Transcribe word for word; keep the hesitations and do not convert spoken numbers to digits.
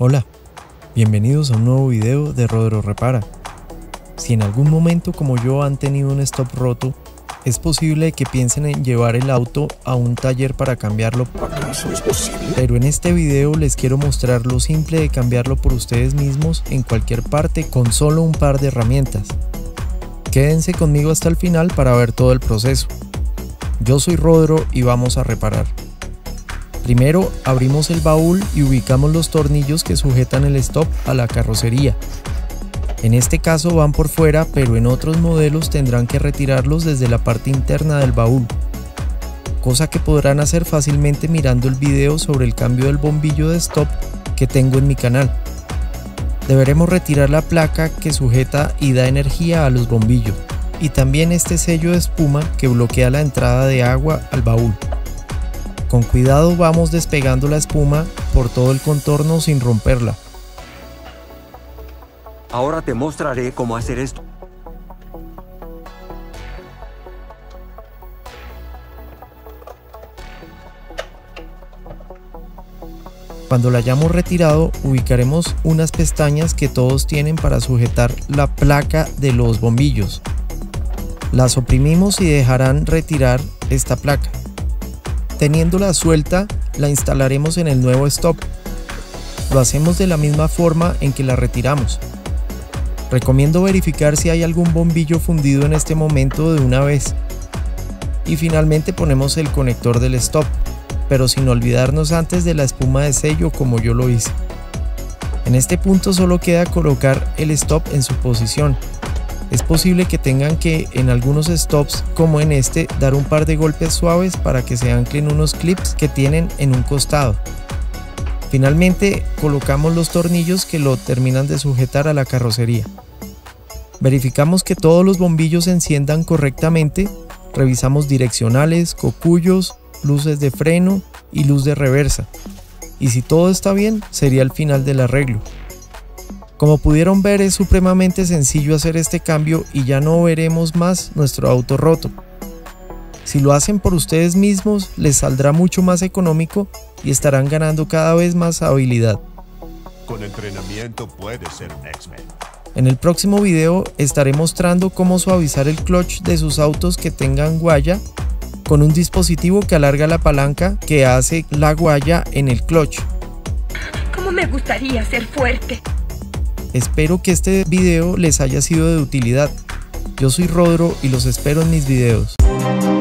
Hola, bienvenidos a un nuevo video de Rodro Repara. Si en algún momento como yo han tenido un stop roto, es posible que piensen en llevar el auto a un taller para cambiarlo. ¿Acaso es posible? Pero en este video les quiero mostrar lo simple de cambiarlo por ustedes mismos en cualquier parte con solo un par de herramientas. Quédense conmigo hasta el final para ver todo el proceso. Yo soy Rodro y vamos a reparar. Primero abrimos el baúl y ubicamos los tornillos que sujetan el stop a la carrocería. En este caso van por fuera, pero en otros modelos tendrán que retirarlos desde la parte interna del baúl, cosa que podrán hacer fácilmente mirando el video sobre el cambio del bombillo de stop que tengo en mi canal. Deberemos retirar la placa que sujeta y da energía a los bombillos, y también este sello de espuma que bloquea la entrada de agua al baúl. Con cuidado vamos despegando la espuma por todo el contorno sin romperla. Ahora te mostraré cómo hacer esto. Cuando la hayamos retirado, ubicaremos unas pestañas que todos tienen para sujetar la placa de los bombillos. Las oprimimos y dejarán retirar esta placa. Teniéndola suelta, la instalaremos en el nuevo stop. Lo hacemos de la misma forma en que la retiramos. Recomiendo verificar si hay algún bombillo fundido en este momento de una vez. Y finalmente ponemos el conector del stop, pero sin olvidarnos antes de la espuma de sello como yo lo hice. En este punto solo queda colocar el stop en su posición. Es posible que tengan que en algunos stops como en este dar un par de golpes suaves para que se anclen unos clips que tienen en un costado. Finalmente colocamos los tornillos que lo terminan de sujetar a la carrocería. Verificamos que todos los bombillos se enciendan correctamente, revisamos direccionales, cocuyos, luces de freno y luz de reversa. Y si todo está bien, sería el final del arreglo. Como pudieron ver, es supremamente sencillo hacer este cambio y ya no veremos más nuestro auto roto. Si lo hacen por ustedes mismos, les saldrá mucho más económico y estarán ganando cada vez más habilidad. Con entrenamiento puedes ser un X-Men. En el próximo video estaré mostrando cómo suavizar el clutch de sus autos que tengan guaya con un dispositivo que alarga la palanca que hace la guaya en el clutch. ¿Cómo me gustaría ser fuerte? Espero que este video les haya sido de utilidad. Yo soy Rodro y los espero en mis videos.